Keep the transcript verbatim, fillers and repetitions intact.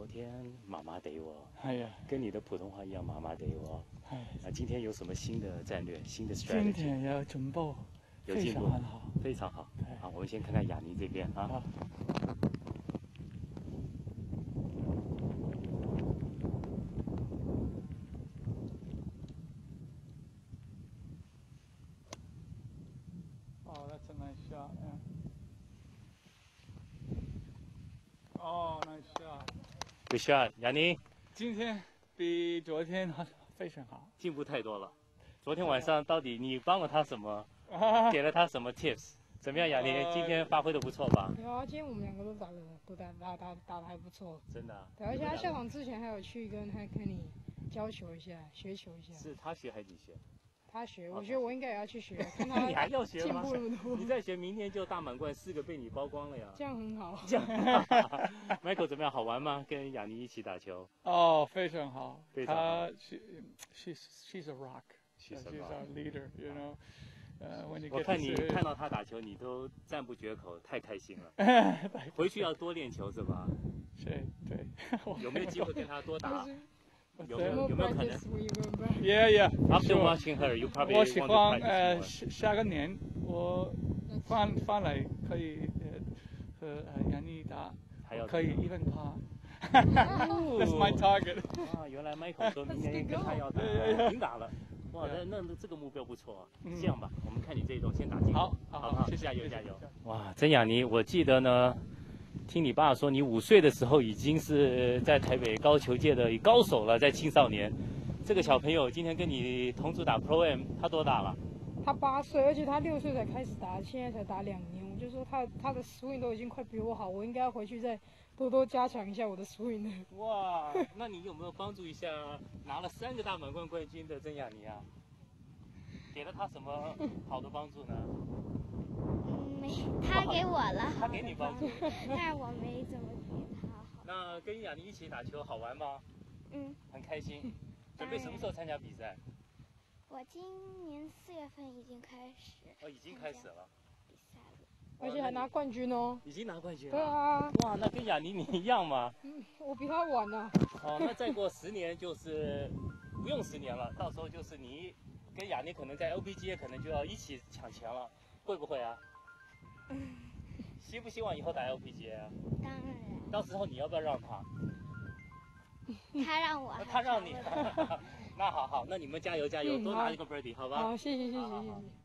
天麻麻得哦， 係啊， 跟你的普通話一樣麻麻得哦。 係。 啊，今天有什麼新的戰略、新的 strategy？ 今天有進步， 有進步， 非常很好， 非常好。好，我們先看看雅尼這邊啊。 好。Oh, that's a nice shot. Yeah. Oh, nice shot. Good shot， 雅尼。 今天比昨天非常好， 進步太多了。昨天晚上到底你幫了他什麼？給了他什麼 tips？ 怎麼樣，雅尼？今天發揮得不錯吧？ 有啊，今天我們兩個都打得都打打打打得還不錯。 真的、啊。 對，而且他下場之前還有去跟他跟你教球一下，學球一下。 是他學還是你學？ 他學，我覺得我應該也要去學，看他你還要學嗎？ 進步那麼多。 你再學，明天就大滿貫四個被你包光了呀。 這樣很好。 這樣。Michael 怎麼樣？好玩嗎？跟雅尼一起打球？ 哦，非常好。 非常好。 他 she she's she's a rock. She's a our leader. You know. 呃， 我看你看到他打球，你都讚不絕口，太開心了。回去要多練球是吧？ 對對。 有沒有機會跟他多打？有沒有有沒有可能 ？Yeah, yeah. After watching her, you probably want to practice more. 我喜歡呃下個年我翻翻嚟可以呃和呃雅尼打，可以 even par. That's my target. 啊，原來 Michael 說明年跟他要打，平打了。哇，那那這個目標不錯啊。這樣吧，我們看你這一種先打進。 好， 好不好？加油加油！哇，曾雅尼，我記得呢。聽你爸說，你五歲的時候已經是在台北高球界的高手了，在青少年。這個小朋友今天跟你同組打 Pro M， 他多大了？ 他八歲，而且他六歲才開始打，現在才打兩年。我就說他他的 swing 都已經快比我好，我應該要回去再多多加強一下我的 swing。 哇，那你有沒有幫助一下拿了三個大滿貫冠軍的曾雅尼啊？給了他什麼好的幫助呢？ 没，他給我了， 他給你幫助， 但我沒怎麼給他好。 那跟雅尼一起打球好玩嗎？ 嗯， 很開心。準備什麼時候參加比賽？ 我今年四月份已經開始。 哦，已經開始了。 比賽了， 而且還拿冠軍哦。 已經拿冠軍了。 對啊。 哇，那跟雅尼你一樣嗎？ 嗯，我比他晚啊。 哦，那再過十年就是不用十年了，到時候就是你跟雅尼可能在 L P G A 可能就要一起搶錢了，會不會啊？希不希望以後打 L P G A 啊？ 當然。 到時候你要不要讓他？ 他讓我。 他讓你。那好好，那你們加油加油，多拿一個 birdie，好吧？ 好，謝謝謝謝謝謝。